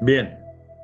Bien,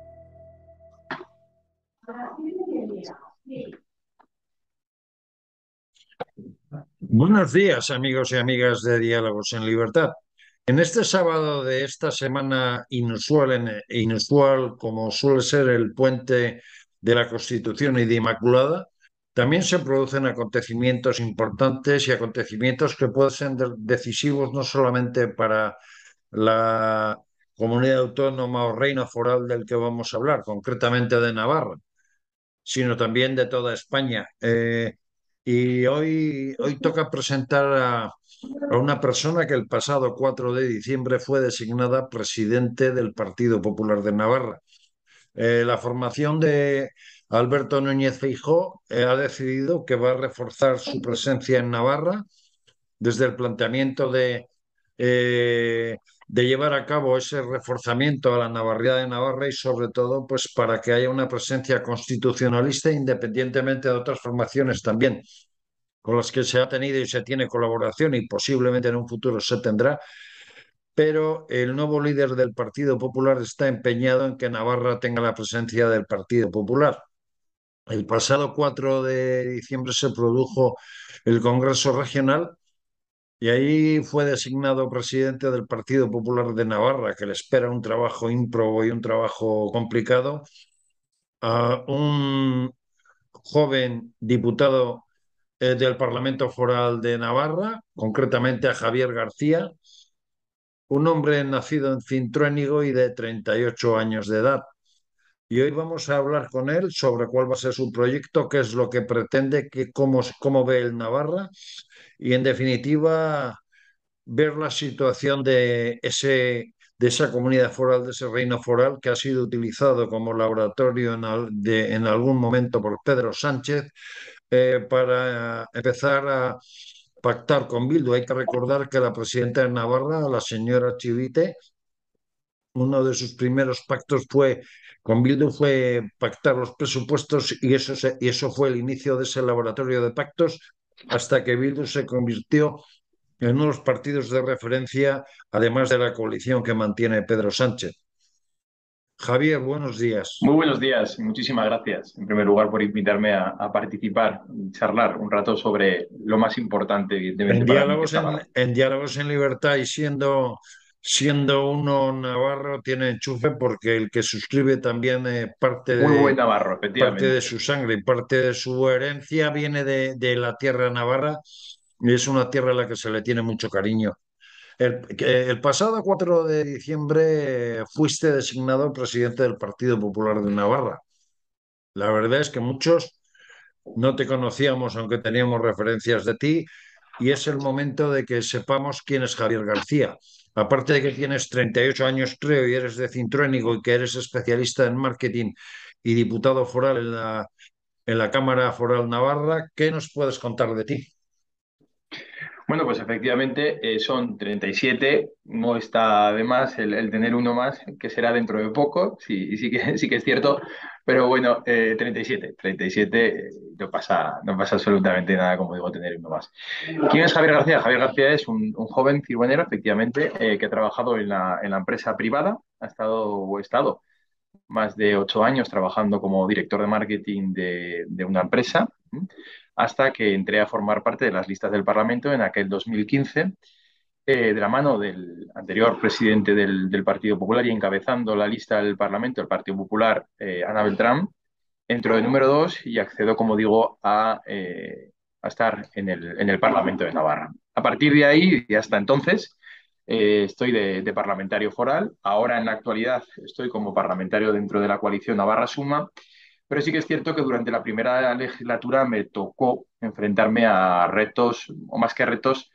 buenos días amigos y amigas de Diálogos en Libertad. En este sábado de esta semana inusual, inusual como suele ser el puente de la Constitución y de Inmaculada, también se producen acontecimientos importantes y acontecimientos que pueden ser decisivos no solamente para la comunidad autónoma o reino foral del que vamos a hablar, concretamente de Navarra, sino también de toda España. Y hoy toca presentar a una persona que el pasado 4 de diciembre fue designada presidente del Partido Popular de Navarra. La formación de Alberto Núñez Feijóo ha decidido que va a reforzar su presencia en Navarra desde el planteamiento de llevar a cabo ese reforzamiento a la Navarría de Navarra y sobre todo pues para que haya una presencia constitucionalista independientemente de otras formaciones también con las que se ha tenido y se tiene colaboración y posiblemente en un futuro se tendrá, pero el nuevo líder del Partido Popular está empeñado en que Navarra tenga la presencia del Partido Popular. El pasado 4 de diciembre se produjo el Congreso Regional y ahí fue designado presidente del Partido Popular de Navarra, que le espera un trabajo ímprobo y un trabajo complicado, a un joven diputado del Parlamento Foral de Navarra, concretamente a Javier García, un hombre nacido en Cintruénigo y de 38 años de edad. Y hoy vamos a hablar con él sobre cuál va a ser su proyecto, qué es lo que pretende, cómo ve el Navarra y, en definitiva, ver la situación de esa comunidad foral, de ese reino foral que ha sido utilizado como laboratorio en algún momento por Pedro Sánchez para empezar a pactar con Bildu. Hay que recordar que la presidenta de Navarra, la señora Chivite, uno de sus primeros pactos fue con Bildu fue pactar los presupuestos y y eso fue el inicio de ese laboratorio de pactos hasta que Bildu se convirtió en unos partidos de referencia, además de la coalición que mantiene Pedro Sánchez. Javier, buenos días. Muy buenos días y muchísimas gracias, en primer lugar, por invitarme a participar y charlar un rato sobre lo más importante, evidentemente, para mí, que es Navarra. En Diálogos en Libertad y siendo uno navarro tiene enchufe porque el que suscribe también Muy buen Navarro, parte de efectivamente. su sangre y parte de su herencia viene de la tierra navarra y es una tierra a la que se le tiene mucho cariño. El pasado 4 de diciembre fuiste designado presidente del Partido Popular de Navarra. La verdad es que muchos no te conocíamos, aunque teníamos referencias de ti, y es el momento de que sepamos quién es Javier García. Aparte de que tienes 38 años, creo, y eres de Cintruénigo y que eres especialista en marketing y diputado foral en la Cámara Foral Navarra, ¿qué nos puedes contar de ti? Bueno, pues efectivamente son 37. No está de más el tener uno más, que será dentro de poco, sí, y sí que es cierto, pero bueno, 37, 37, no pasa absolutamente nada, como digo, tener uno más. ¿Quién es Javier García? Javier García es un joven cirgonero, efectivamente, que ha trabajado en la empresa privada, ha estado más de 8 años trabajando como director de marketing de una empresa, hasta que entré a formar parte de las listas del Parlamento en aquel 2015, de la mano del anterior presidente del Partido Popular y encabezando la lista del Parlamento del Partido Popular, Ana Beltrán. Entro de número 2 y accedo, como digo, a estar en el Parlamento de Navarra. A partir de ahí y hasta entonces estoy de parlamentario foral. Ahora, en la actualidad, estoy como parlamentario dentro de la coalición Navarra Suma, pero sí que es cierto que durante la primera legislatura me tocó enfrentarme a retos, o más que retos,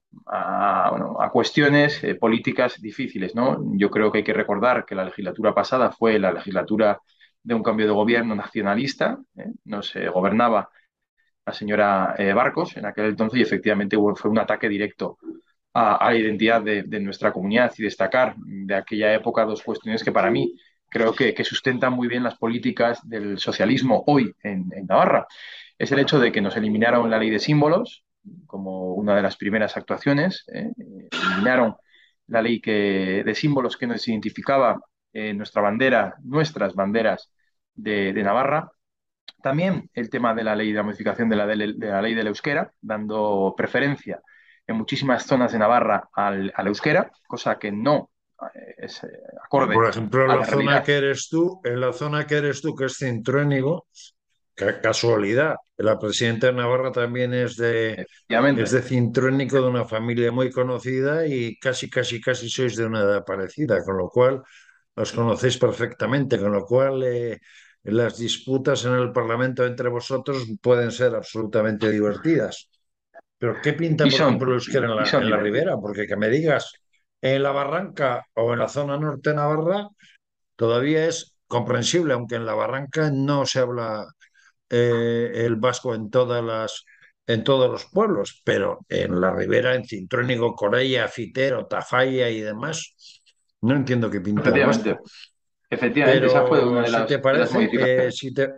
a cuestiones políticas difíciles, ¿no? Yo creo que hay que recordar que la legislatura pasada fue la legislatura de un cambio de gobierno nacionalista, ¿eh? Nos gobernaba la señora Barcos en aquel entonces y efectivamente fue un ataque directo a la identidad de nuestra comunidad y destacar de aquella época dos cuestiones que para mí creo que sustentan muy bien las políticas del socialismo hoy en Navarra. Es el hecho de que nos eliminaron la ley de símbolos como una de las primeras actuaciones, eliminaron la ley de símbolos que nos identificaba nuestra bandera, nuestras banderas de Navarra. También el tema de la ley, de la modificación de la ley del euskera, dando preferencia en muchísimas zonas de Navarra al euskera, cosa que no es acorde Por ejemplo, en a la la zona realidad. que eres tú, que es Cintruénigo, casualidad, la presidenta de Navarra también es Efectivamente, de Cintruénigo, de una familia muy conocida y casi sois de una edad parecida, con lo cual os conocéis perfectamente, con lo cual las disputas en el Parlamento entre vosotros pueden ser absolutamente divertidas. Pero ¿qué pinta, y por son, ejemplo, el euskera y son en la divertidos. Ribera? Porque que me digas en la Barranca o en la zona norte de Navarra todavía es comprensible, aunque en la Barranca no se habla el vasco en todos los pueblos, pero en la Ribera, en Cintruénigo, Corella, Fitero, Tafalla y demás, no entiendo qué pinta el Efectivamente, vasco. efectivamente, esa fue una Pero si te de las parece, modificaciones.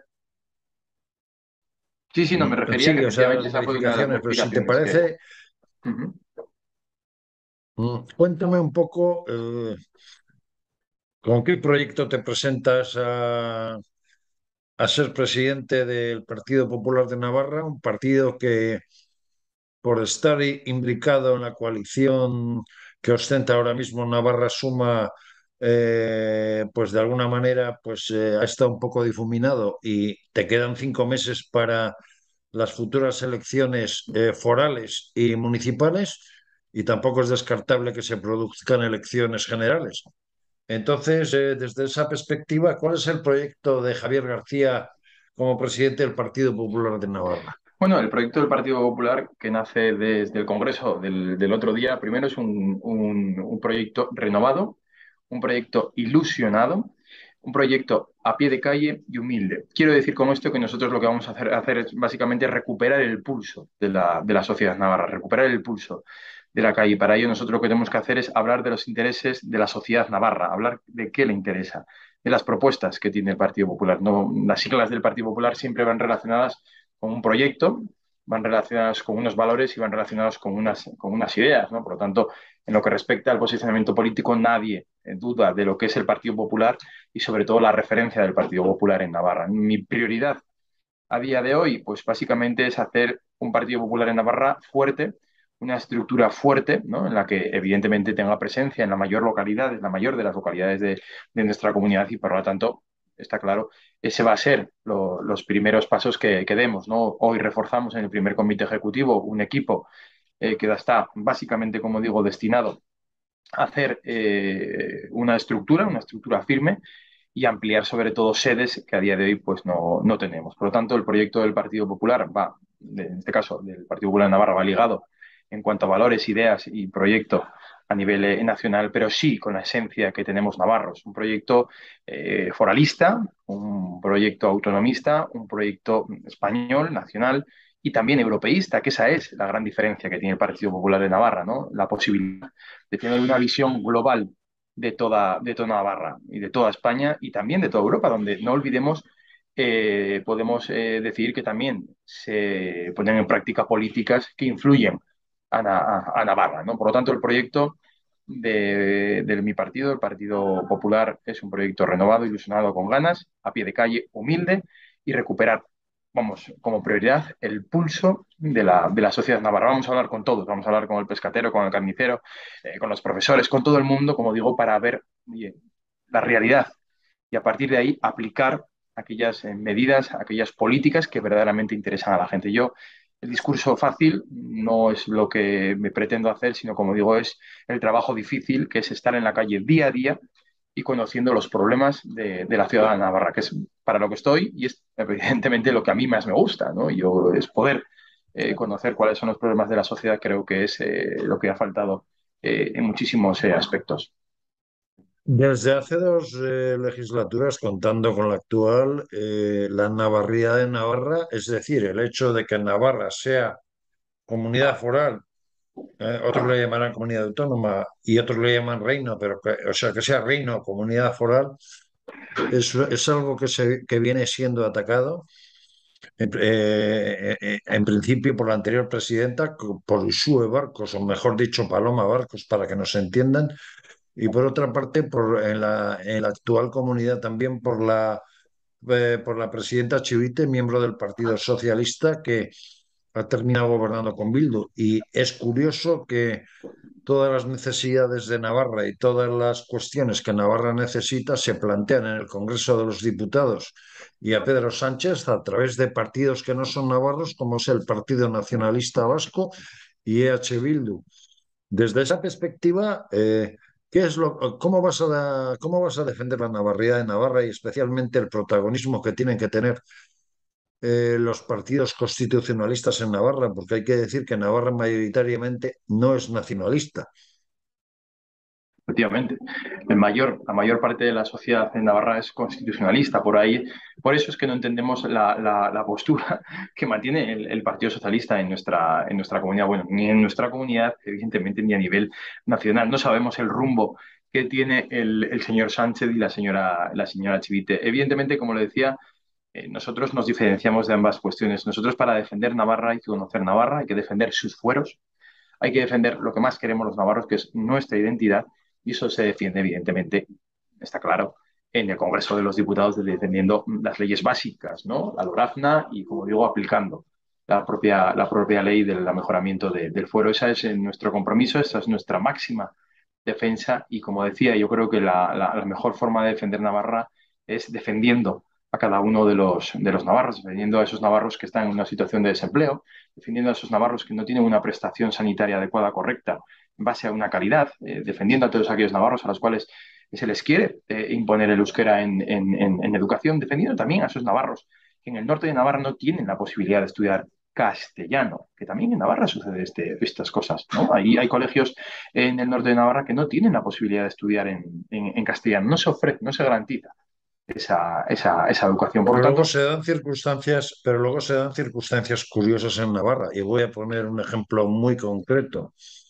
Sí, sí, no, me refería que sí, o sea, efectivamente las esa fue una de las modificaciones, pero si te modificaciones que... parece, Ujú. cuéntame un poco con qué proyecto te presentas a ser presidente del Partido Popular de Navarra, un partido que por estar implicado en la coalición que ostenta ahora mismo Navarra Suma, pues de alguna manera ha estado un poco difuminado y te quedan 5 meses para las futuras elecciones forales y municipales y tampoco es descartable que se produzcan elecciones generales. Entonces, desde esa perspectiva, ¿cuál es el proyecto de Javier García como presidente del Partido Popular de Navarra? Bueno, el proyecto del Partido Popular que nace desde el Congreso del otro día, primero es un proyecto renovado, un proyecto ilusionado, un proyecto a pie de calle y humilde. Quiero decir con esto que nosotros lo que vamos a hacer es básicamente recuperar el pulso de la sociedad navarra, recuperar el pulso de la calle. Para ello nosotros lo que tenemos que hacer es hablar de los intereses de la sociedad navarra, hablar de qué le interesa, de las propuestas que tiene el Partido Popular. No, las siglas del Partido Popular siempre van relacionadas con un proyecto, van relacionados con unos valores y van relacionados con unas ideas, ¿no? Por lo tanto, en lo que respecta al posicionamiento político, nadie duda de lo que es el Partido Popular y sobre todo la referencia del Partido Popular en Navarra. Mi prioridad a día de hoy, pues básicamente es hacer un Partido Popular en Navarra fuerte, una estructura fuerte, ¿no? En la que evidentemente tenga presencia en la mayor localidad, en la mayor de las localidades de nuestra comunidad y por lo tanto, está claro, ese va a ser los primeros pasos que demos, ¿no? Hoy reforzamos en el primer comité ejecutivo un equipo que está básicamente, como digo, destinado a hacer una estructura firme y ampliar sobre todo sedes que a día de hoy pues no tenemos. Por lo tanto, el proyecto del Partido Popular va, en este caso del Partido Popular de Navarra, va ligado en cuanto a valores, ideas y proyecto a nivel nacional, pero sí con la esencia que tenemos navarros. Un proyecto foralista, un proyecto autonomista, un proyecto español, nacional y también europeísta, que esa es la gran diferencia que tiene el Partido Popular de Navarra, ¿no? La posibilidad de tener una visión global de toda Navarra y de toda España y también de toda Europa, donde no olvidemos, podemos decir que también se ponen en práctica políticas que influyen a Navarra, ¿no? Por lo tanto, el proyecto de mi partido, el Partido Popular, es un proyecto renovado, ilusionado, con ganas, a pie de calle, humilde y recuperar, vamos, como prioridad, el pulso de la sociedad navarra. Vamos a hablar con todos, vamos a hablar con el pescatero, con el carnicero, con los profesores, con todo el mundo, como digo, para ver oye, la realidad y a partir de ahí aplicar aquellas medidas, aquellas políticas que verdaderamente interesan a la gente. Yo, el discurso fácil no es lo que me pretendo hacer, sino, como digo, es el trabajo difícil, que es estar en la calle día a día y conociendo los problemas de la ciudad de Navarra, que es para lo que estoy y es evidentemente lo que a mí más me gusta, ¿no? Yo es poder conocer cuáles son los problemas de la sociedad, creo que es lo que ha faltado en muchísimos aspectos. Desde hace dos legislaturas, contando con la actual, la Navarría de Navarra, es decir, el hecho de que Navarra sea comunidad foral, otros le llamarán comunidad autónoma y otros le llaman reino, pero o sea, que sea reino o comunidad foral, es algo que viene siendo atacado en principio por la anterior presidenta, por Uxue Barcos, o mejor dicho, Paloma Barcos, para que nos entiendan, y por otra parte, en la actual comunidad también por la presidenta Chivite, miembro del Partido Socialista, que ha terminado gobernando con Bildu. Y es curioso que todas las necesidades de Navarra y todas las cuestiones que Navarra necesita se plantean en el Congreso de los Diputados y a Pedro Sánchez a través de partidos que no son navarros, como es el Partido Nacionalista Vasco y EH Bildu. Desde esa perspectiva, cómo vas a defender la navarría de Navarra y especialmente el protagonismo que tienen que tener los partidos constitucionalistas en Navarra? Porque hay que decir que Navarra mayoritariamente no es nacionalista. Efectivamente, la mayor parte de la sociedad en Navarra es constitucionalista, por ahí, por eso es que no entendemos la postura que mantiene el Partido Socialista en nuestra comunidad, bueno, ni en nuestra comunidad, evidentemente, ni a nivel nacional. No sabemos el rumbo que tiene el señor Sánchez y la señora Chivite. Evidentemente, como le decía, nosotros nos diferenciamos de ambas cuestiones. Nosotros para defender Navarra hay que conocer Navarra, hay que defender sus fueros, hay que defender lo que más queremos los navarros, que es nuestra identidad, y eso se defiende, evidentemente, está claro, en el Congreso de los Diputados, defendiendo las leyes básicas, ¿no? La LORAFNA y, como digo, aplicando la propia ley del mejoramiento del fuero. Ese es nuestro compromiso, esa es nuestra máxima defensa y, como decía, yo creo que la mejor forma de defender Navarra es defendiendo a cada uno de los navarros, defendiendo a esos navarros que están en una situación de desempleo, defendiendo a esos navarros que no tienen una prestación sanitaria adecuada, correcta, en base a una calidad, defendiendo a todos aquellos navarros a los cuales se les quiere imponer el euskera en educación, defendiendo también a esos navarros que en el norte de Navarra no tienen la posibilidad de estudiar castellano, que también en Navarra sucede estas cosas, ¿no? Ahí hay colegios en el norte de Navarra que no tienen la posibilidad de estudiar en castellano, no se ofrece, no se garantiza esa educación. Por Pero lo luego tanto, se dan circunstancias, pero luego se dan circunstancias curiosas en Navarra. Y voy a poner un ejemplo muy concreto.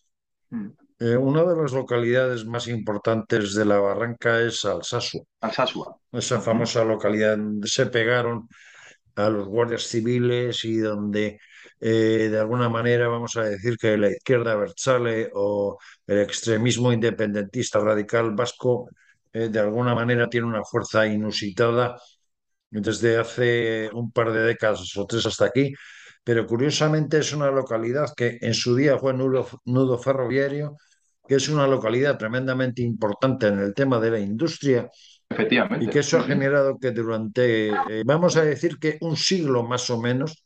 Una de las localidades más importantes de la Barranca es Alsasua, Alsasua. esa famosa localidad donde se pegaron a los guardias civiles y donde de alguna manera vamos a decir que la izquierda abertzale o el extremismo independentista radical vasco de alguna manera tiene una fuerza inusitada desde hace un par de décadas o tres hasta aquí, pero curiosamente es una localidad que en su día fue nudo ferroviario, que es una localidad tremendamente importante en el tema de la industria y que Efectivamente. eso ha generado que durante, vamos a decir que un siglo más o menos,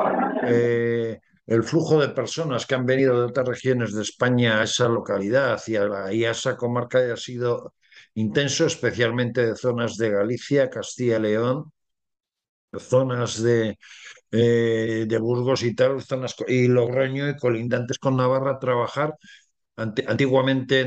el flujo de personas que han venido de otras regiones de España a esa localidad y a esa comarca ha sido intenso, especialmente de zonas de Galicia, Castilla y León, zonas de Burgos y tal, y Logroño y colindantes con Navarra a trabajar antiguamente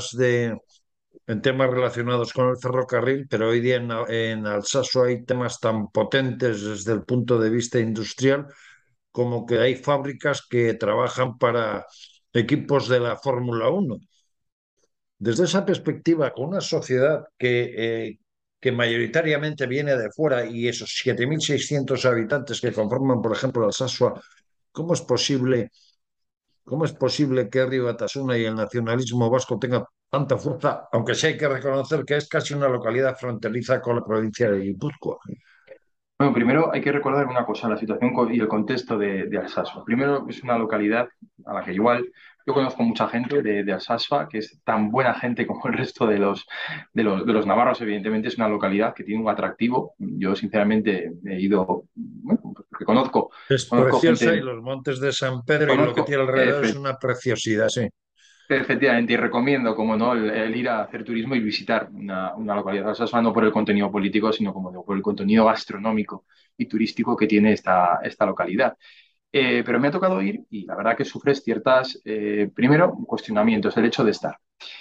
en temas relacionados con el ferrocarril, pero hoy día en Alsasua hay temas tan potentes desde el punto de vista industrial como que hay fábricas que trabajan para equipos de la Fórmula 1. Desde esa perspectiva, con una sociedad que mayoritariamente viene de fuera y esos 7.600 habitantes que conforman, por ejemplo, Alsasua, ¿cómo es posible, cómo es posible que Herri Batasuna y el nacionalismo vasco tengan tanta fuerza, aunque sí hay que reconocer que es casi una localidad fronteriza con la provincia de Guipúzcoa? Bueno, primero hay que recordar una cosa, la situación y el contexto de Alsasua. Primero, es una localidad a la que igual yo conozco mucha gente de Alsasua, que es tan buena gente como el resto de los navarros, evidentemente es una localidad que tiene un atractivo. Yo, sinceramente, he ido, bueno, porque Es conozco preciosa y gente, los montes de San Pedro y lo que conozco, tiene alrededor es una preciosidad, sí. efectivamente, y recomiendo, como no, el ir a hacer turismo y visitar una localidad alsasua, no por el contenido político, sino como digo, por el contenido gastronómico y turístico que tiene esta localidad. Pero me ha tocado ir y la verdad que sufres ciertas, primero, cuestionamientos, el hecho de estar.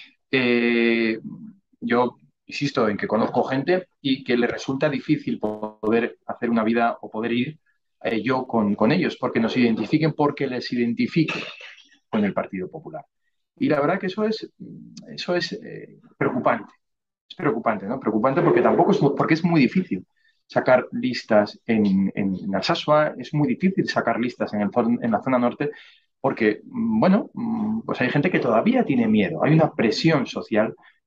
Eh, yo insisto en que conozco gente y que le resulta difícil poder hacer una vida o poder ir yo con ellos, porque nos identifiquen, porque les identifique con el Partido Popular. Y la verdad que eso es preocupante. Es preocupante, ¿no? Preocupante porque tampoco es, porque es muy difícil sacar listas en Alsasua, es muy difícil sacar listas en la zona norte, porque, bueno, pues hay gente que todavía tiene miedo, hay una presión social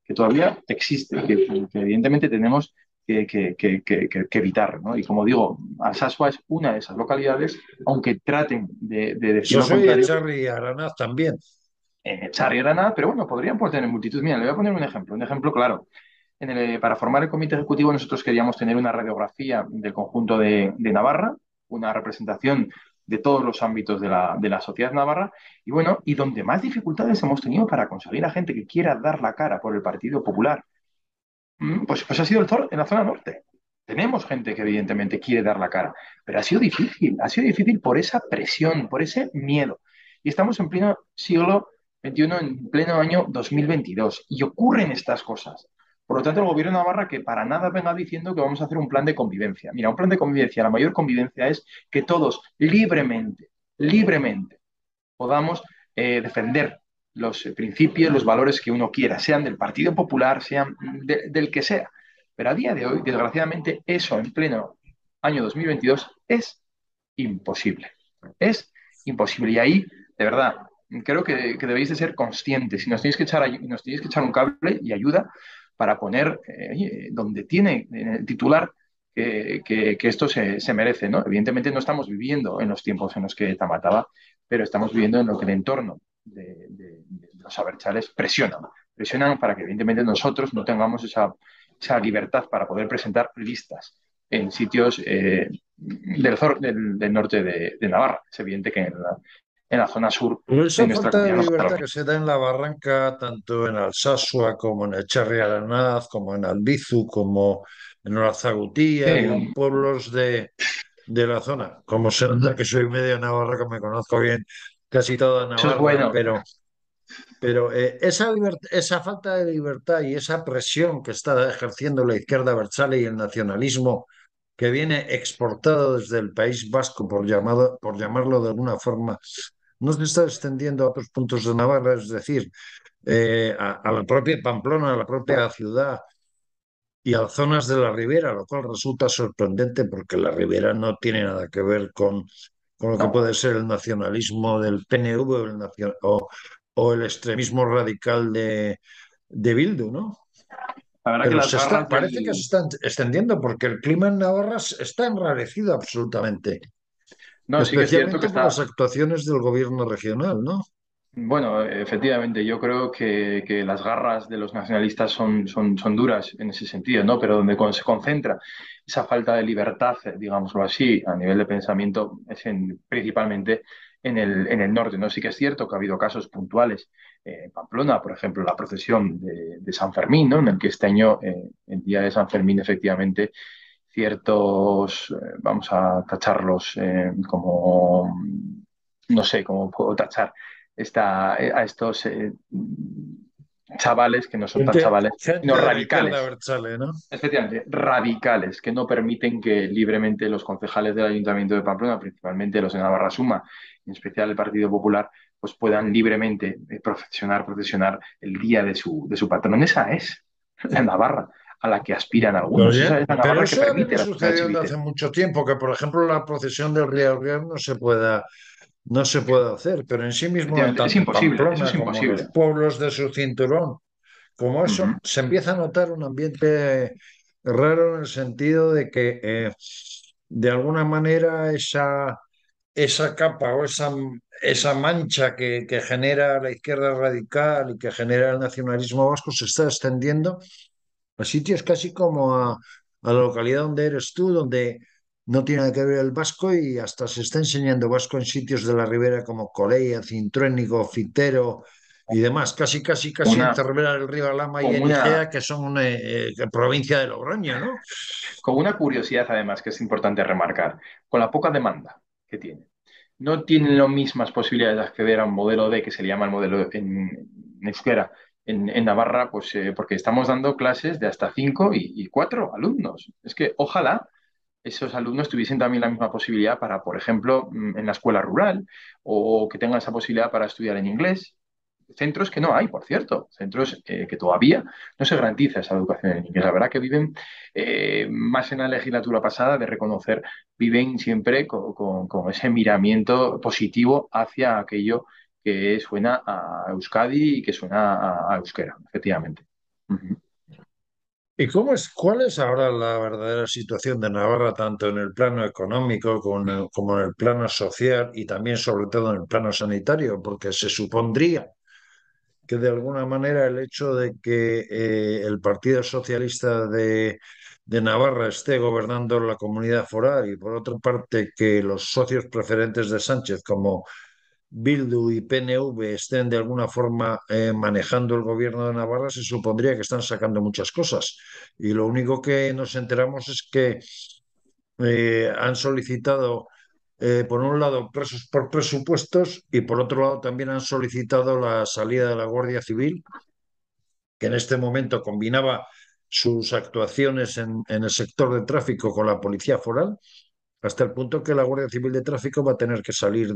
que todavía existe, que evidentemente tenemos que evitar, ¿no? Y como digo, Alsasua es una de esas localidades, aunque traten de decir Eso lo soy contrario, Echarri y Aranaz también. en Echarri era nada, pero bueno, podrían pues, tener multitud. Mira, le voy a poner un ejemplo claro. Para formar el comité ejecutivo nosotros queríamos tener una radiografía del conjunto de Navarra, una representación de todos los ámbitos de la sociedad navarra, y bueno, y donde más dificultades hemos tenido para conseguir a gente que quiera dar la cara por el Partido Popular, pues ha sido en la zona norte. Tenemos gente que evidentemente quiere dar la cara, pero ha sido difícil por esa presión, por ese miedo. Y estamos en pleno siglo XXI, en pleno año 2022, y ocurren estas cosas. Por lo tanto, el gobierno de Navarra que para nada venga diciendo que vamos a hacer un plan de convivencia. Mira, un plan de convivencia, la mayor convivencia es que todos libremente podamos defender los principios, los valores que uno quiera, sean del Partido Popular, sean del que sea. Pero a día de hoy, desgraciadamente, eso en pleno año 2022 es imposible. Es imposible. Y ahí, de verdad, creo que debéis de ser conscientes y nos tenéis que echar un cable y ayuda para poner donde tiene el titular que esto se merece, ¿no? Evidentemente no estamos viviendo en los tiempos en los que ETA mataba, pero estamos viviendo en lo que el entorno de los abertzales presionan. Presionan para que evidentemente nosotros no tengamos esa libertad para poder presentar listas en sitios del norte de Navarra. Es evidente que en la zona sur Pero de esa nuestra falta de comunidad no está lo libertad que mismo. se da en la Barranca, tanto en Alsasua como en Echarri y Aranaz, como en Albizu, como en Orazagutía y en Sí, pueblos de la zona, como se nota que soy medio Navarra, que me conozco bien casi toda eso es Navarra, bueno. pero esa falta de libertad y esa presión que está ejerciendo la izquierda abertzale y el nacionalismo que viene exportado desde el País Vasco, por llamarlo de alguna forma, no se está extendiendo a otros puntos de Navarra, es decir, a la propia Pamplona, a la propia ciudad y a zonas de la ribera, lo cual resulta sorprendente porque la ribera no tiene nada que ver con lo que No, puede ser el nacionalismo del PNV o el extremismo radical de Bildu, ¿no? la verdad que Pero las garras parece que se del... está extendiendo porque el clima en Navarra está enrarecido absolutamente, No, sí que es cierto que especialmente por las está... actuaciones del gobierno regional, ¿no? Bueno, efectivamente, yo creo que las garras de los nacionalistas son duras en ese sentido, ¿no? Pero donde se concentra esa falta de libertad, digámoslo así, a nivel de pensamiento, es principalmente en el norte, ¿no? Sí que es cierto que ha habido casos puntuales. En Pamplona, por ejemplo, la procesión de San Fermín, ¿no? En el que este año, el día de San Fermín, efectivamente, ciertos, vamos a tacharlos como, no sé cómo puedo tachar a estos chavales que no son tan chavales, Gente sino de la izquierda radicales, Berchale, ¿no? efectivamente, radicales, que no permiten que libremente los concejales del Ayuntamiento de Pamplona, principalmente los de Navarra Suma, en especial el Partido Popular, pues puedan libremente procesionar el día de su patrón. Esa es la Navarra a la que aspiran algunos. Esa es la Pero Navarra que eso ya permite viene la sociedad sucediendo civil. hace mucho tiempo, que por ejemplo la procesión del Río Real no se puede hacer, pero en sí mismo, Efectivamente, es tanto en imposible, eso Pamplona es como en los imposible. pueblos de su cinturón, como Ujú. eso, se empieza a notar un ambiente raro en el sentido de que de alguna manera esa capa o esa mancha que genera la izquierda radical y que genera el nacionalismo vasco se está extendiendo a sitios casi como a la localidad donde eres tú, donde no tiene nada que ver el vasco y hasta se está enseñando vasco en sitios de la ribera como Coleia, Cintruénigo, Fitero y demás, casi en Una, Cervera del Río Alhama y con en una, Igea, que son una provincia de Logroño, ¿no? con una curiosidad, además, que es importante remarcar, con la poca demanda que tiene. No tienen las mismas posibilidades de acceder a un modelo D, que se le llama el modelo en euskera, en Navarra, pues porque estamos dando clases de hasta 5 y 4 alumnos. Es que ojalá esos alumnos tuviesen también la misma posibilidad para, por ejemplo, en la escuela rural o que tengan esa posibilidad para estudiar en inglés. Centros que no hay, por cierto, centros que todavía no se garantiza esa educación en inglés. La verdad que viven, más en la legislatura pasada de reconocer, viven siempre con ese miramiento positivo hacia aquello que suena a Euskadi y que suena a euskera, efectivamente. Ujú. Cuál es ahora la verdadera situación de Navarra, tanto en el plano económico como en el plano social y también, sobre todo, en el plano sanitario? Porque se supondría que de alguna manera el hecho de que el Partido Socialista de Navarra esté gobernando la comunidad foral y por otra parte que los socios preferentes de Sánchez como Bildu y PNV estén de alguna forma manejando el gobierno de Navarra, se supondría que están sacando muchas cosas. Y lo único que nos enteramos es que han solicitado, por un lado, presos por presupuestos y por otro lado también han solicitado la salida de la Guardia Civil, que en este momento combinaba sus actuaciones en el sector de tráfico con la policía foral, hasta el punto que la Guardia Civil de Tráfico va a tener que salir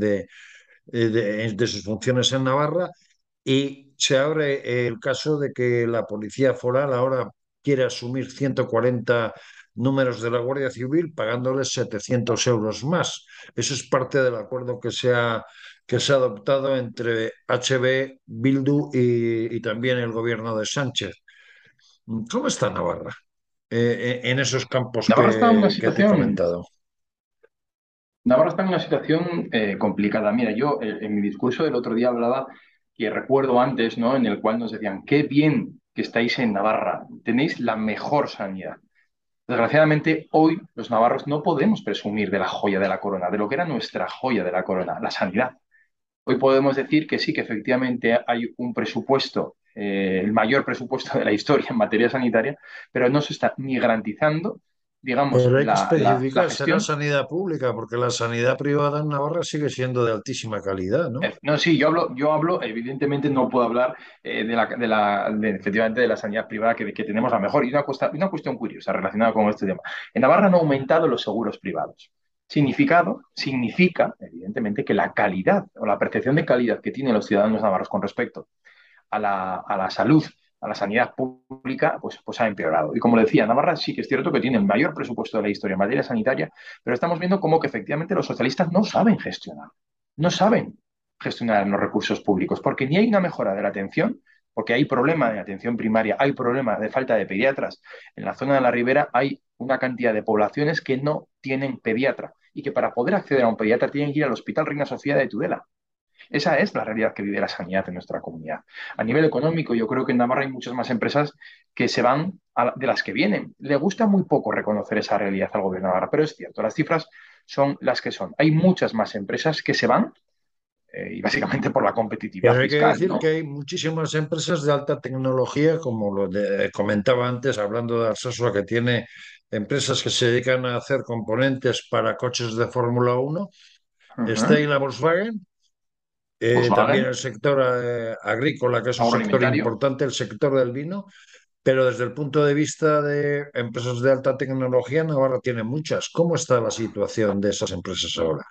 de sus funciones en Navarra y se abre el caso de que la policía foral ahora quiere asumir 140 números de la Guardia Civil pagándoles 700 euros más. Eso es parte del acuerdo que se ha adoptado entre HB, Bildu y también el gobierno de Sánchez. ¿Cómo está Navarra en esos campos Navarra está en una que te he situación, comentado? Navarra está en una situación complicada. Mira, yo en mi discurso del otro día hablaba, que recuerdo antes, ¿no? En el cual nos decían, qué bien que estáis en Navarra, tenéis la mejor sanidad. Desgraciadamente, hoy los navarros no podemos presumir de la joya de la corona, de lo que era nuestra joya de la corona, la sanidad. Hoy podemos decir que sí, que efectivamente hay un presupuesto, el mayor presupuesto de la historia en materia sanitaria, pero no se está ni garantizando, digamos, Pero hay que la especificar, será gestión. sanidad pública, porque la sanidad privada en Navarra sigue siendo de altísima calidad, ¿no? No, sí, evidentemente no puedo hablar efectivamente de la sanidad privada que tenemos la mejor. Y una cuestión curiosa relacionada con este tema. En Navarra han aumentado los seguros privados. Significa, evidentemente, que la calidad o la percepción de calidad que tienen los ciudadanos navarros con respecto a la salud, a la sanidad pública, pues ha empeorado. Y como decía, Navarra sí que es cierto que tiene el mayor presupuesto de la historia en materia sanitaria, pero estamos viendo cómo que efectivamente los socialistas no saben gestionar, no saben gestionar los recursos públicos, porque ni hay una mejora de la atención, porque hay problema de atención primaria, hay problema de falta de pediatras. En la zona de la Ribera hay una cantidad de poblaciones que no tienen pediatra y que para poder acceder a un pediatra tienen que ir al Hospital Reina Sofía de Tudela. Esa es la realidad que vive la sanidad en nuestra comunidad. A nivel económico, yo creo que en Navarra hay muchas más empresas que se van de las que vienen. Le gusta muy poco reconocer esa realidad al gobierno de Navarra, pero es cierto, las cifras son las que son. Hay muchas más empresas que se van y básicamente por la competitividad Pero hay que fiscal, decir que ¿no? hay muchísimas empresas de alta tecnología, como comentaba antes, hablando de Alsasua, que tiene empresas que se dedican a hacer componentes para coches de Fórmula 1. Uh Está ahí -huh. la Volkswagen, también Volkswagen, el sector agrícola, que es un sector agroalimentario. importante, el sector del vino, pero desde el punto de vista de empresas de alta tecnología, Navarra tiene muchas. ¿Cómo está la situación de esas empresas ahora?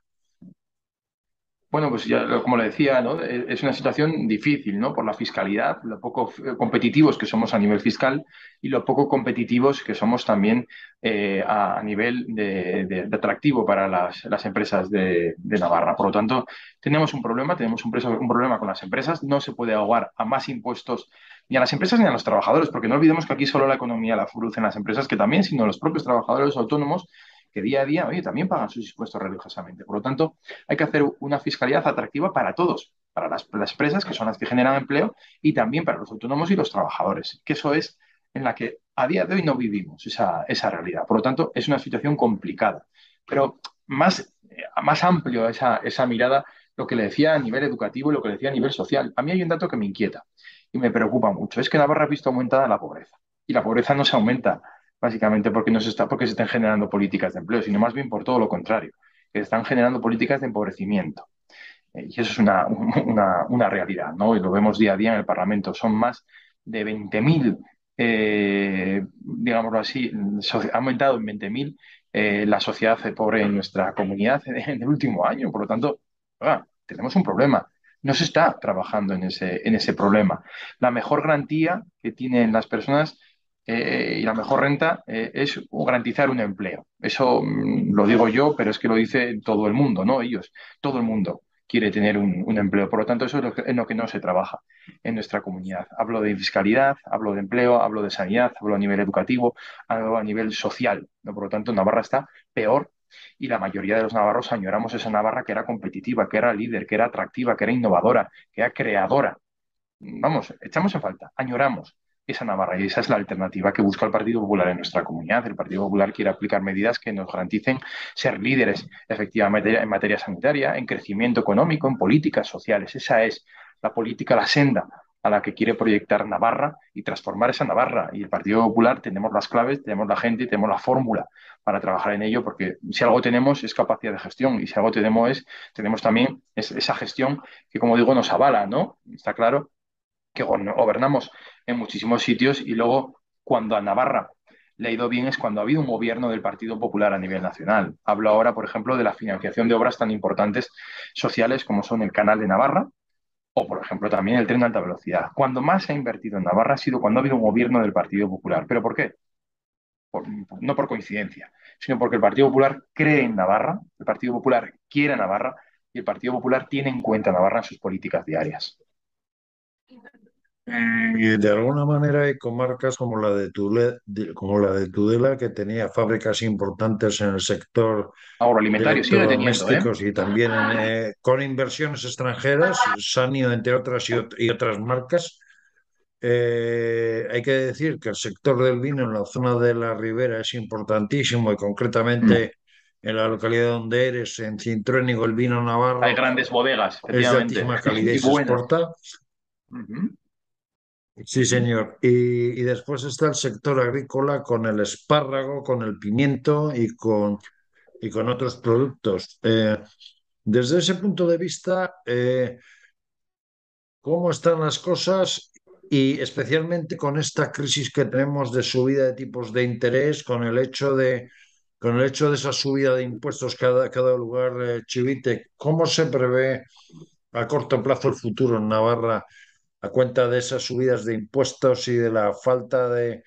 Bueno, pues ya como le decía, ¿no? Es una situación difícil, ¿no? Por la fiscalidad, lo poco competitivos que somos a nivel fiscal y lo poco competitivos que somos también a nivel de atractivo para las empresas de Navarra. Por lo tanto, tenemos un problema con las empresas. No se puede ahogar a más impuestos ni a las empresas ni a los trabajadores, porque no olvidemos que aquí solo la economía la producen las empresas, que también, sino los propios trabajadores autónomos que día a día, oye, también pagan sus impuestos religiosamente. Por lo tanto, hay que hacer una fiscalidad atractiva para todos, para las empresas, que son las que generan empleo, y también para los autónomos y los trabajadores, que eso es en la que a día de hoy no vivimos esa realidad. Por lo tanto, es una situación complicada. Pero más amplio esa mirada, lo que le decía a nivel educativo y lo que le decía a nivel social. A mí hay un dato que me inquieta y me preocupa mucho. Es que Navarra ha visto aumentada la pobreza. Y la pobreza no se aumenta básicamente porque se estén generando políticas de empleo, sino más bien por todo lo contrario, que están generando políticas de empobrecimiento. Y eso es una realidad, ¿no? Y lo vemos día a día en el Parlamento. Son más de 20.000, digámoslo así, ha aumentado en 20.000 la sociedad pobre en nuestra comunidad en el último año. Por lo tanto, tenemos un problema. No se está trabajando en ese problema. La mejor garantía que tienen las personas y la mejor renta es garantizar un empleo. Eso lo digo yo, pero es que lo dice todo el mundo, ¿no? Ellos, todo el mundo quiere tener un empleo. Por lo tanto, eso es en lo que no se trabaja en nuestra comunidad. Hablo de fiscalidad, hablo de empleo, hablo de sanidad, hablo a nivel educativo, hablo a nivel social, ¿no? Por lo tanto, Navarra está peor y la mayoría de los navarros añoramos esa Navarra que era competitiva, que era líder, que era atractiva, que era innovadora, que era creadora. Vamos, echamos en falta, añoramos esa Navarra y esa es la alternativa que busca el Partido Popular en nuestra comunidad. El Partido Popular quiere aplicar medidas que nos garanticen ser líderes efectivamente en materia sanitaria, en crecimiento económico, en políticas sociales. Esa es la política, la senda a la que quiere proyectar Navarra y transformar esa Navarra. Y el Partido Popular tenemos las claves, tenemos la gente y tenemos la fórmula para trabajar en ello, porque si algo tenemos es capacidad de gestión y si algo tenemos también esa gestión que, como digo, nos avala, ¿no? Está claro que gobernamos en muchísimos sitios y luego cuando a Navarra le ha ido bien es cuando ha habido un gobierno del Partido Popular a nivel nacional. Hablo ahora, por ejemplo, de la financiación de obras tan importantes sociales como son el Canal de Navarra o, por ejemplo, también el tren de alta velocidad. Cuando más se ha invertido en Navarra ha sido cuando ha habido un gobierno del Partido Popular. ¿Pero por qué? No por coincidencia, sino porque el Partido Popular cree en Navarra, el Partido Popular quiere a Navarra y el Partido Popular tiene en cuenta a Navarra en sus políticas diarias. Y de alguna manera hay comarcas como la de como la de Tudela, que tenía fábricas importantes en el sector de Agroalimentario sigue teniendo, ¿eh? electrodomésticos y también con inversiones extranjeras, Sanio, entre otras y otras marcas. Hay que decir que el sector del vino en la zona de la Ribera es importantísimo y Mm. concretamente en la localidad donde eres, en Cintruénigo, el vino Hay navarro grandes bodegas, es de efectivamente, altísima calidad y y se buenas. exporta. Ujú, Sí, ujú. señor. Y después está el sector agrícola con el espárrago, con el pimiento y con otros productos. Desde ese punto de vista, ¿cómo están las cosas? Y especialmente con esta crisis que tenemos de subida de tipos de interés, con el hecho de esa subida de impuestos cada lugar, Chivite, ¿cómo se prevé a corto plazo el futuro en Navarra a cuenta de esas subidas de impuestos y de la falta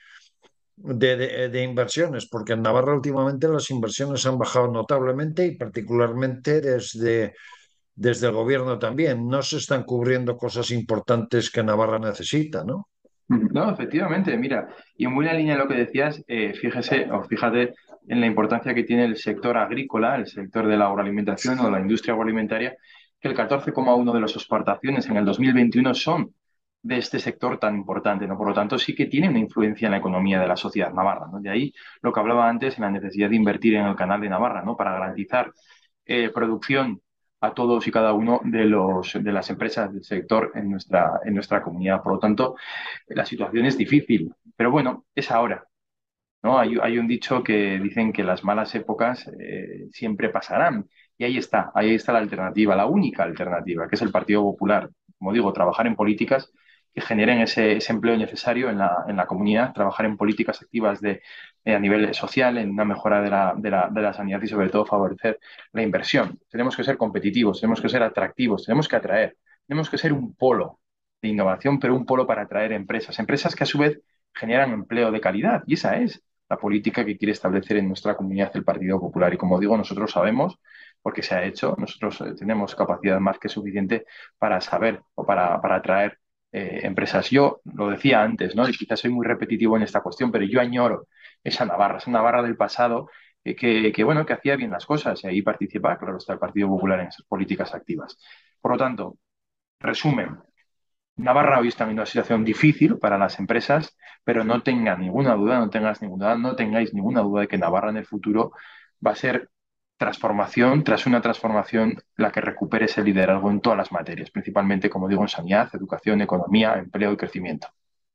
de inversiones? Porque en Navarra últimamente las inversiones han bajado notablemente y particularmente desde el gobierno también. No se están cubriendo cosas importantes que Navarra necesita, ¿no? No, efectivamente, mira, y muy en la línea de lo que decías, fíjese o fíjate en la importancia que tiene el sector agrícola, el sector de la agroalimentación o la industria agroalimentaria, que el 14,1 de las exportaciones en el 2021 son de este sector tan importante, ¿no? Por lo tanto, sí que tiene una influencia en la economía de la sociedad navarra, ¿no? De ahí lo que hablaba antes en la necesidad de invertir en el canal de Navarra, ¿no? Para garantizar producción a todos y cada uno de las empresas del sector en nuestra comunidad. Por lo tanto, la situación es difícil, pero bueno, es ahora, ¿no? Hay un dicho que dicen que las malas épocas siempre pasarán. Y ahí está la alternativa, la única alternativa, que es el Partido Popular. Como digo, trabajar en políticas que generen ese empleo necesario en la comunidad, trabajar en políticas activas a nivel social, en una mejora de la sanidad y sobre todo favorecer la inversión. Tenemos que ser competitivos, tenemos que ser atractivos, tenemos que atraer, tenemos que ser un polo de innovación, pero un polo para atraer empresas, empresas que a su vez generan empleo de calidad. Y esa es la política que quiere establecer en nuestra comunidad el Partido Popular. Y como digo, nosotros sabemos, porque se ha hecho, nosotros tenemos capacidad más que suficiente para saber o para atraer empresas. Yo lo decía antes, ¿no? Y quizás soy muy repetitivo en esta cuestión, pero yo añoro esa Navarra del pasado bueno, que hacía bien las cosas y ahí participa, claro, está el Partido Popular en esas políticas activas. Por lo tanto, resumen, Navarra hoy está en una situación difícil para las empresas, pero no tenga ninguna duda, no tengáis ninguna duda de que Navarra en el futuro va a ser transformación tras una transformación la que recupere ese liderazgo en todas las materias, principalmente, como digo, en sanidad, educación, economía, empleo y crecimiento.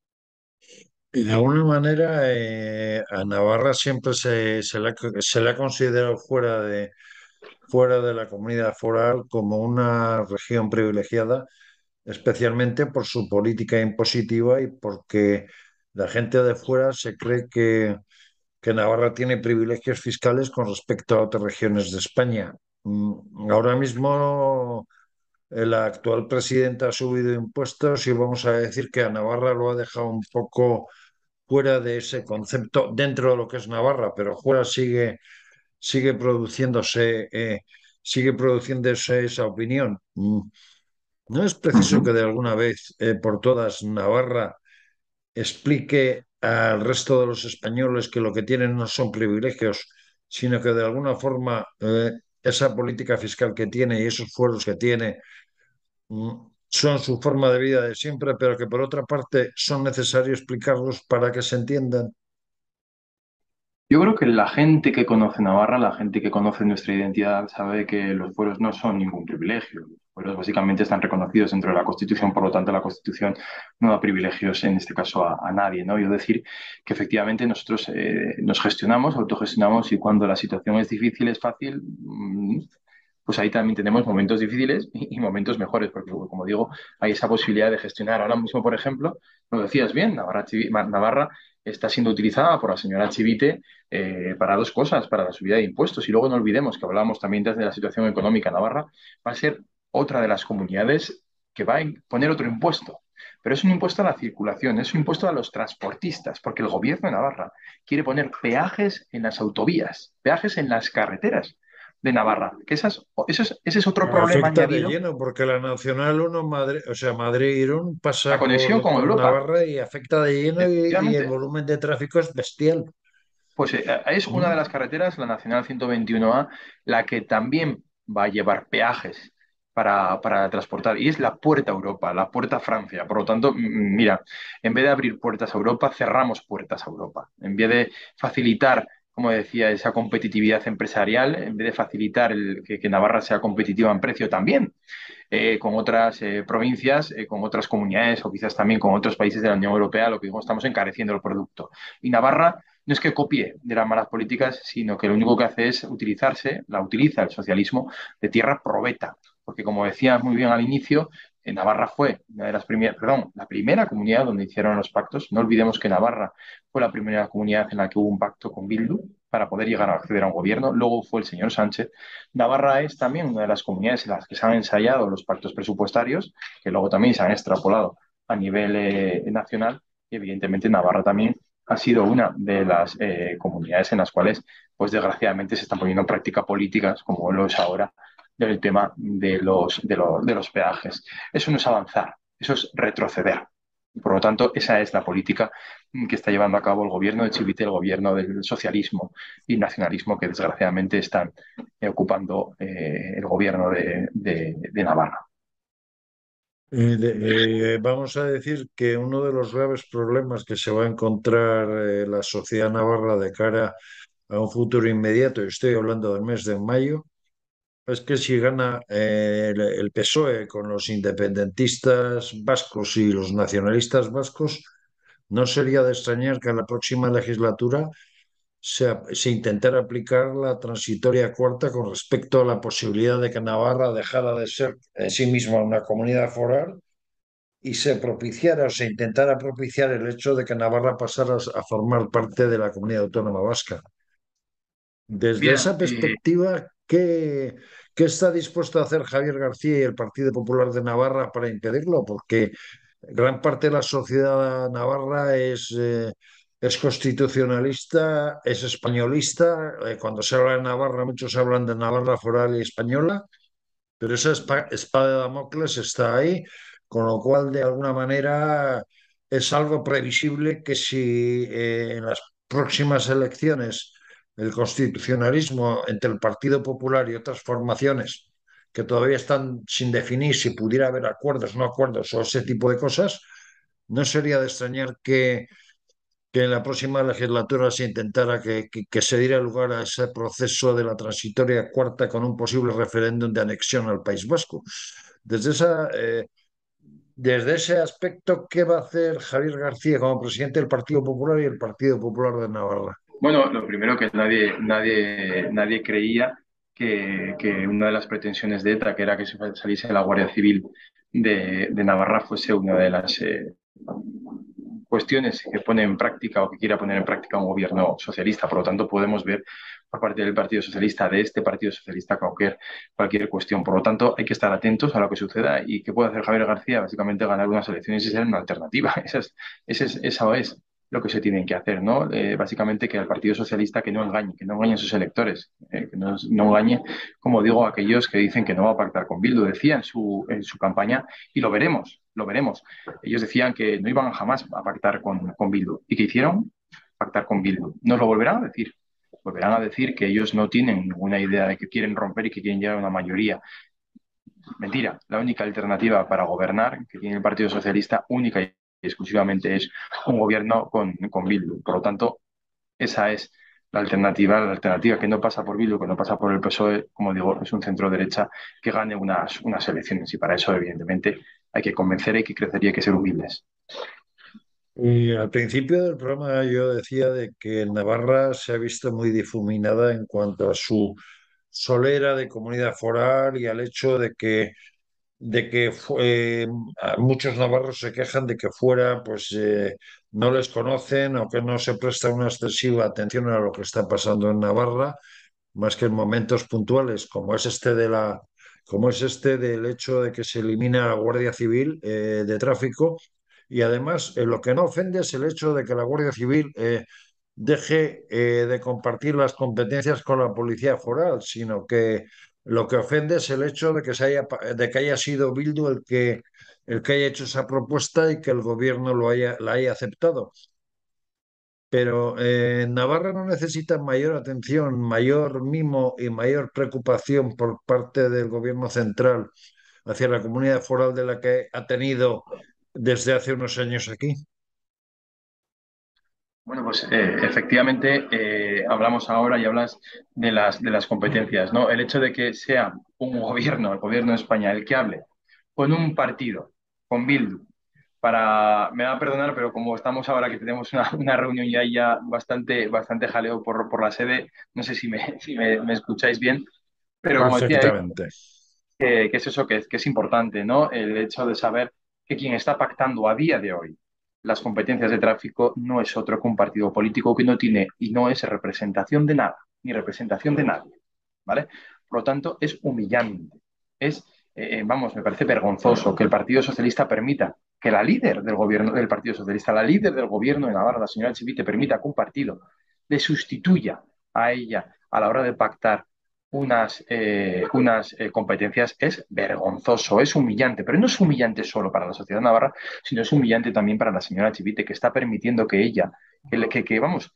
Y de alguna manera, a Navarra siempre se le ha considerado fuera de la comunidad foral como una región privilegiada, especialmente por su política impositiva y porque la gente de fuera se cree que Navarra tiene privilegios fiscales con respecto a otras regiones de España. Ahora mismo la actual presidenta ha subido impuestos y vamos a decir que a Navarra lo ha dejado un poco fuera de ese concepto, dentro de lo que es Navarra, pero fuera sigue produciéndose. sigue produciéndose esa opinión. ¿No es preciso que Ujú. de alguna vez por todas Navarra explique al resto de los españoles que lo que tienen no son privilegios, sino que de alguna forma esa política fiscal que tiene y esos fueros que tiene son su forma de vida de siempre, pero que por otra parte son necesarios explicarlos para que se entiendan? Yo creo que la gente que conoce Navarra, la gente que conoce nuestra identidad, sabe que los fueros no son ningún privilegio. Los fueros básicamente están reconocidos dentro de la Constitución, por lo tanto la Constitución no da privilegios en este caso a nadie, ¿no? Yo decir que efectivamente nosotros nos gestionamos, autogestionamos y cuando la situación es difícil, es fácil, pues ahí también tenemos momentos difíciles y momentos mejores, porque como digo, hay esa posibilidad de gestionar. Ahora mismo, por ejemplo, lo decías bien, Navarra está siendo utilizada por la señora Chivite para dos cosas, para la subida de impuestos. Y luego no olvidemos que hablábamos también desde la situación económica. Navarra va a ser otra de las comunidades que va a poner otro impuesto. Pero es un impuesto a la circulación, es un impuesto a los transportistas, porque el gobierno de Navarra quiere poner peajes en las autovías, peajes en las carreteras de Navarra. Que ese es otro problema Afecta de añadido, lleno porque la Nacional 1 Madrid, o sea, Madrid-Irún la pasa conexión con por Europa. Navarra y afecta de lleno y el Efectivamente, volumen de tráfico es bestial. pues es una de las ¿Mm? carreteras, la Nacional 121A, la que también va a llevar peajes para transportar. Y es la puerta a Europa, la puerta a Francia. Por lo tanto, mira, en vez de abrir puertas a Europa, cerramos puertas a Europa. En vez de facilitar, como decía, esa competitividad empresarial, en vez de facilitar que Navarra sea competitiva en precio también, con otras provincias, con otras comunidades o quizás también con otros países de la Unión Europea, lo que digo, estamos encareciendo el producto. Y Navarra no es que copie de las malas políticas, sino que lo único que hace es la utiliza el socialismo de tierra probeta. Porque como decía muy bien al inicio, Navarra fue una de las primeras, perdón, la primera comunidad donde hicieron los pactos. No olvidemos que Navarra fue la primera comunidad en la que hubo un pacto con Bildu para poder llegar a acceder a un gobierno. Luego fue el señor Sánchez. Navarra es también una de las comunidades en las que se han ensayado los pactos presupuestarios, que luego también se han extrapolado a nivel nacional. Y evidentemente Navarra también ha sido una de las comunidades en las cuales, pues desgraciadamente, se están poniendo en práctica políticas, como lo es ahora, del tema de los peajes. Eso no es avanzar, eso es retroceder. Por lo tanto, esa es la política que está llevando a cabo el gobierno de Chivite, el gobierno del socialismo y nacionalismo que desgraciadamente están ocupando el gobierno de Navarra. Vamos a decir que uno de los graves problemas que se va a encontrar la sociedad navarra de cara a un futuro inmediato, y estoy hablando del mes de mayo, es que si gana el PSOE con los independentistas vascos y los nacionalistas vascos, no sería de extrañar que en la próxima legislatura se intentara aplicar la transitoria cuarta con respecto a la posibilidad de que Navarra dejara de ser en sí misma una comunidad foral y se propiciara o se intentara propiciar el hecho de que Navarra pasara a formar parte de la comunidad autónoma vasca. Desde Mira, esa perspectiva, ¿qué está dispuesto a hacer Javier García y el Partido Popular de Navarra para impedirlo? Porque gran parte de la sociedad navarra es constitucionalista, es españolista. Cuando se habla de Navarra, muchos hablan de Navarra foral y española, pero esa espada de Damocles está ahí, con lo cual, de alguna manera, es algo previsible que si en las próximas elecciones el constitucionalismo entre el Partido Popular y otras formaciones que todavía están sin definir si pudiera haber acuerdos, no acuerdos o ese tipo de cosas, no sería de extrañar que en la próxima legislatura se intentara que se diera lugar a ese proceso de la transitoria cuarta con un posible referéndum de anexión al País Vasco. Desde desde ese aspecto, ¿qué va a hacer Javier García como presidente del Partido Popular y el Partido Popular de Navarra? bueno, lo primero que nadie creía que una de las pretensiones de ETA, que era que se saliese la Guardia Civil de Navarra, fuese una de las cuestiones que pone en práctica o que quiera poner en práctica un gobierno socialista. Por lo tanto, podemos ver por parte del Partido Socialista, de este Partido Socialista, cualquier cuestión. Por lo tanto, hay que estar atentos a lo que suceda y qué puede hacer Javier García, básicamente ganar unas elecciones y ser una alternativa. Esa es. lo que se tienen que hacer, ¿no? Básicamente que al Partido Socialista que no engañe a sus electores, que no engañe, como digo, a aquellos que dicen que no va a pactar con Bildu. Decía en su campaña, y lo veremos, lo veremos. Ellos decían que no iban jamás a pactar con Bildu. ¿Y qué hicieron? Pactar con Bildu. Nos lo volverán a decir. Volverán a decir que ellos no tienen ninguna idea de que quieren romper y que quieren llegar a una mayoría. Mentira, la única alternativa para gobernar que tiene el Partido Socialista, única y exclusivamente, es un gobierno con Bildu. Por lo tanto, esa es la alternativa que no pasa por Bildu, que no pasa por el PSOE, como digo, es un centro derecha que gane unas elecciones. Y para eso, evidentemente, hay que convencer, hay que crecer y hay que ser humildes. Y al principio del programa yo decía de que Navarra se ha visto muy difuminada en cuanto a su solera de comunidad foral y al hecho de que muchos navarros se quejan de que fuera pues no les conocen o que no se presta una excesiva atención a lo que está pasando en Navarra, más que en momentos puntuales, como es este del hecho de que se elimina la Guardia Civil de tráfico. Y además, lo que no ofende es el hecho de que la Guardia Civil deje de compartir las competencias con la policía foral, sino que lo que ofende es el hecho de de que haya sido Bildu el que haya hecho esa propuesta y que el gobierno la haya aceptado. Pero Navarra no necesita mayor atención, mayor mimo y mayor preocupación por parte del gobierno central hacia la comunidad foral de la que ha tenido desde hace unos años aquí. Bueno, pues efectivamente hablamos ahora y hablas de las competencias, ¿no? El hecho de que sea un gobierno, el gobierno de España, el que hable con un partido, con Bildu, me va a perdonar, pero como estamos ahora que tenemos una reunión y hay ya bastante jaleo por la sede, no sé si me escucháis bien, pero como decía, Perfectamente. que es eso que es importante, ¿no? El hecho de saber que quien está pactando a día de hoy las competencias de tráfico no es otro que un partido político que no tiene y no es representación de nada, ni representación de nadie, ¿vale? Por lo tanto, es humillante. Vamos, me parece vergonzoso que el Partido Socialista permita que la líder del gobierno del Partido Socialista, la líder del gobierno de Navarra, la señora Chivite, permita que un partido le sustituya a ella a la hora de pactar unas competencias es vergonzoso, es humillante, pero no es humillante solo para la sociedad navarra, sino es humillante también para la señora Chivite, que está permitiendo que ella, vamos,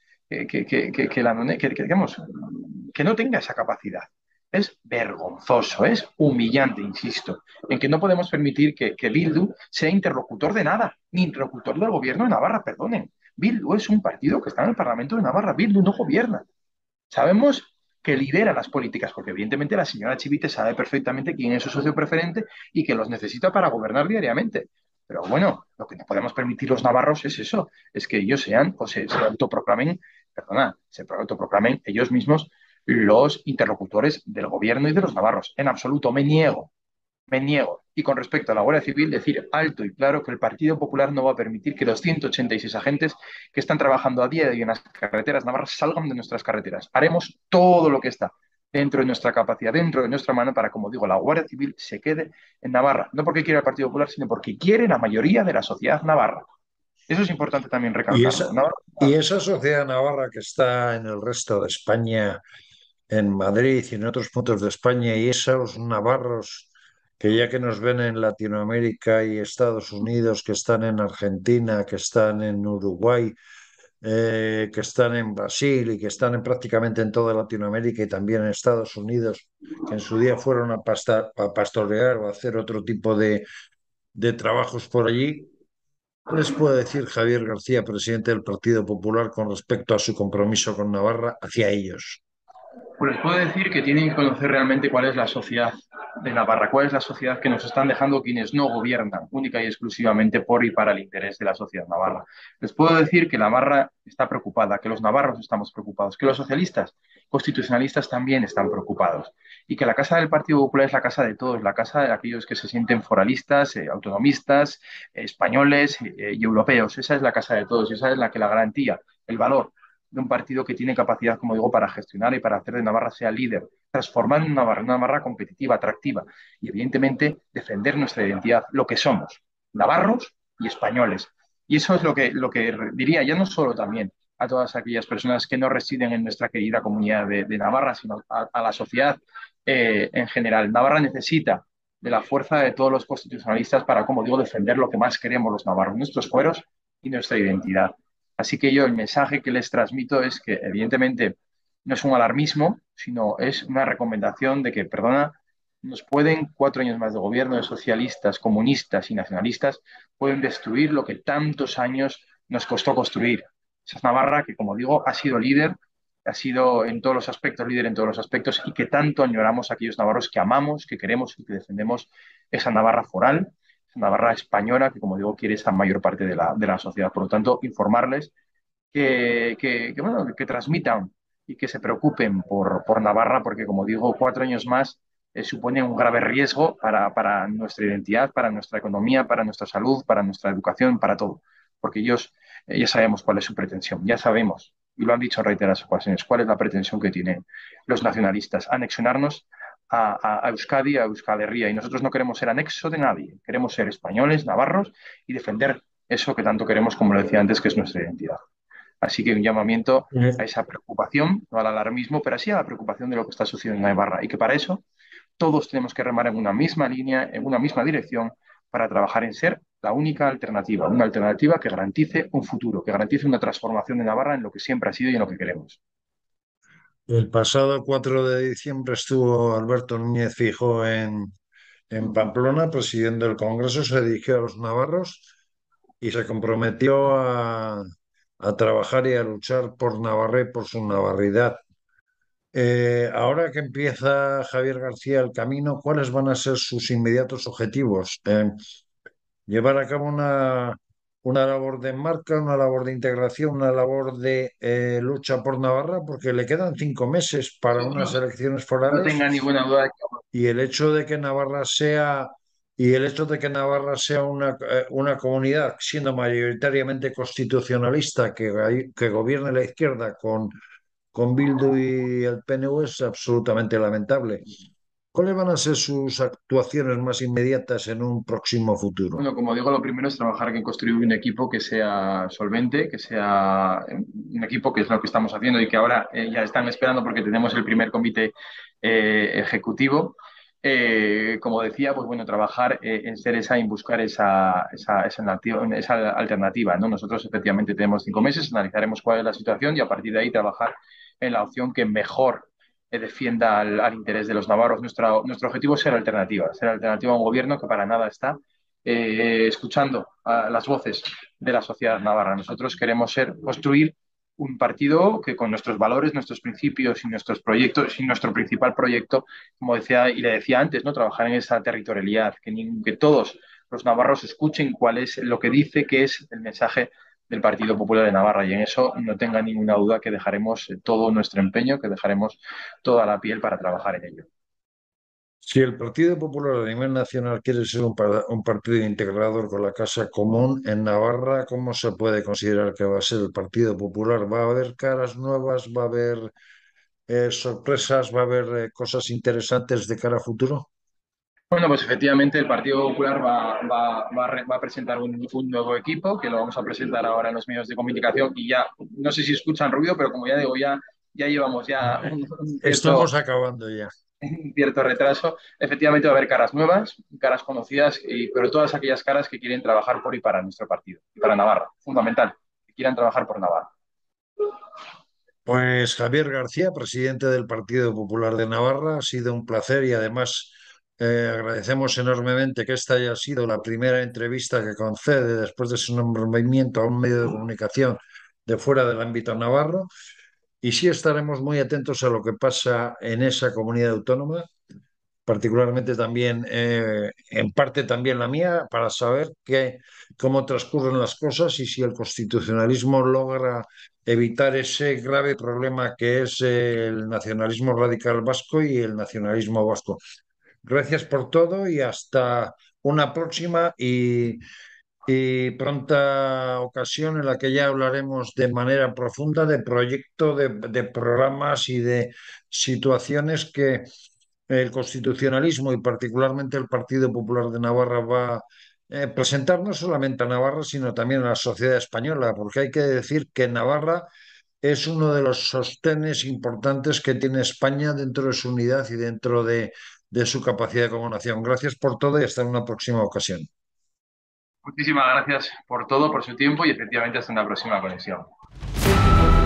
digamos, que no tenga esa capacidad. Es vergonzoso, es humillante, insisto, en que no podemos permitir que Bildu sea interlocutor de nada, ni interlocutor del gobierno de Navarra, perdonen. Bildu es un partido que está en el Parlamento de Navarra, Bildu no gobierna. Sabemos que lidera las políticas, porque evidentemente la señora Chivite sabe perfectamente quién es su socio preferente y que los necesita para gobernar diariamente. Pero bueno, lo que no podemos permitir los navarros es eso, es que ellos sean o se autoproclamen, perdona, se autoproclamen ellos mismos los interlocutores del gobierno y de los navarros. En absoluto, me niego. Y con respecto a la Guardia Civil, decir alto y claro que el Partido Popular no va a permitir que los 186 agentes que están trabajando a día de hoy en las carreteras navarras salgan de nuestras carreteras. Haremos todo lo que está dentro de nuestra capacidad, dentro de nuestra mano, para, como digo, la Guardia Civil se quede en Navarra. No porque quiera el Partido Popular, sino porque quiere la mayoría de la sociedad navarra. Eso es importante también Y recalcarlo. esa, y esa sociedad navarra que está en el resto de España, en Madrid y en otros puntos de España, y esos navarros que ya que nos ven en Latinoamérica y Estados Unidos, que están en Argentina, que están en Uruguay, que están en Brasil y que están prácticamente en toda Latinoamérica y también en Estados Unidos, que en su día fueron a pastorear o a hacer otro tipo de trabajos por allí. ¿Qué les puede decir Javier García, presidente del Partido Popular, con respecto a su compromiso con Navarra hacia ellos? Pues les puedo decir que tienen que conocer realmente cuál es la sociedad de Navarra, cuál es la sociedad que nos están dejando quienes no gobiernan, única y exclusivamente por y para el interés de la sociedad navarra. Les puedo decir que Navarra está preocupada, que los navarros estamos preocupados, que los socialistas constitucionalistas también están preocupados y que la casa del Partido Popular es la casa de todos, la casa de aquellos que se sienten foralistas, autonomistas, españoles y europeos. Esa es la casa de todos y esa es la que la garantía, el valor de un partido que tiene capacidad, como digo, para gestionar y para hacer de Navarra sea líder, transformar en una Navarra competitiva, atractiva y, evidentemente, defender nuestra identidad, lo que somos, navarros y españoles. Y eso es lo que diría, ya no solo también a todas aquellas personas que no residen en nuestra querida comunidad de Navarra, sino a la sociedad en general. Navarra necesita de la fuerza de todos los constitucionalistas para, como digo, defender lo que más queremos los navarros, nuestros fueros y nuestra identidad. Así que yo el mensaje que les transmito es que, evidentemente, no es un alarmismo, sino es una recomendación de que, perdona, nos pueden 4 años más de gobierno de socialistas, comunistas y nacionalistas, pueden destruir lo que tantos años nos costó construir. Esa es Navarra que, como digo, ha sido líder, ha sido en todos los aspectos, líder en todos los aspectos, y que tanto añoramos a aquellos navarros que amamos, que queremos y que defendemos esa Navarra foral, esa Navarra española que, como digo, quiere esa mayor parte de la sociedad. Por lo tanto, informarles bueno, que transmitan y que se preocupen por Navarra, porque como digo, 4 años más supone un grave riesgo para nuestra identidad, para nuestra economía, para nuestra salud, para nuestra educación, para todo. Porque ellos ya sabemos cuál es su pretensión, ya sabemos, y lo han dicho en reiteradas ocasiones, cuál es la pretensión que tienen los nacionalistas, anexionarnos a Euskadi, a Euskal Herria. Y nosotros no queremos ser anexo de nadie, queremos ser españoles, navarros y defender eso que tanto queremos, como lo decía antes, que es nuestra identidad. Así que un llamamiento a esa preocupación, no al alarmismo, pero sí a la preocupación de lo que está sucediendo en Navarra y que para eso todos tenemos que remar en una misma línea, en una misma dirección, para trabajar en ser la única alternativa, una alternativa que garantice un futuro, que garantice una transformación de Navarra en lo que siempre ha sido y en lo que queremos. El pasado 4 de diciembre estuvo Alberto Núñez Feijóo en Pamplona presidiendo el Congreso, se dirigió a los navarros y se comprometió a trabajar y a luchar por Navarra y por su navarridad. Ahora que empieza Javier García el camino, ¿cuáles van a ser sus inmediatos objetivos? Llevar a cabo una labor de enmarca, una labor de integración, una labor de lucha por Navarra, porque le quedan 5 meses para unas Nosotros, elecciones no forales tenga ninguna duda de que y el hecho de que Navarra sea y el hecho de que Navarra sea una comunidad siendo mayoritariamente constitucionalista que gobierne la izquierda con Bildu y el PNV es absolutamente lamentable. ¿Cuáles van a ser sus actuaciones más inmediatas en un próximo futuro? bueno, como digo, lo primero es trabajar en construir un equipo que sea solvente, que sea un equipo que es lo que estamos haciendo y que ahora ya están esperando porque tenemos el primer comité ejecutivo. Como decía, pues bueno, trabajar en ser esa, en buscar esa alternativa, ¿no? Nosotros efectivamente tenemos 5 meses, analizaremos cuál es la situación y a partir de ahí trabajar en la opción que mejor defienda al interés de los navarros. Nuestro objetivo es ser alternativa a un gobierno que para nada está escuchando a las voces de la sociedad navarra. Nosotros queremos construir un partido que con nuestros valores, nuestros principios y nuestros proyectos y nuestro principal proyecto, como decía y le decía antes, ¿no? Trabajar en esa territorialidad, que todos los navarros escuchen cuál es lo que dice que es el mensaje del Partido Popular de Navarra y en eso no tenga ninguna duda que dejaremos todo nuestro empeño, que dejaremos toda la piel para trabajar en ello. Si el Partido Popular a nivel nacional quiere ser un partido integrador con la Casa Común en Navarra, ¿cómo se puede considerar que va a ser el Partido Popular? ¿Va a haber caras nuevas? ¿Va a haber sorpresas? ¿Va a haber cosas interesantes de cara a futuro? Bueno, pues efectivamente el Partido Popular va a presentar un nuevo equipo que lo vamos a presentar ahora en los medios de comunicación y ya, no sé si escuchan ruido, pero como ya digo, ya llevamos ya un cierto, Estamos acabando ya. un cierto retraso. Efectivamente va a haber caras nuevas, caras conocidas, pero todas aquellas caras que quieren trabajar por y para nuestro partido, y para Navarra, fundamental, que quieran trabajar por Navarra. Pues Javier García, presidente del Partido Popular de Navarra, ha sido un placer y además agradecemos enormemente que esta haya sido la primera entrevista que concede después de su nombramiento a un medio de comunicación de fuera del ámbito navarro. Y sí estaremos muy atentos a lo que pasa en esa comunidad autónoma, particularmente también, en parte también la mía, para saber cómo transcurren las cosas y si el constitucionalismo logra evitar ese grave problema que es el nacionalismo radical vasco y el nacionalismo vasco. Gracias por todo y hasta una próxima y pronta ocasión en la que ya hablaremos de manera profunda de proyecto, de programas y de situaciones que el constitucionalismo y particularmente el Partido Popular de Navarra va presentar no solamente a Navarra, sino también a la sociedad española, porque hay que decir que Navarra es uno de los sostenes importantes que tiene España dentro de su unidad y dentro de su capacidad como nación. Gracias por todo y hasta una próxima ocasión. Muchísimas gracias por todo, por su tiempo y efectivamente hasta una próxima conexión.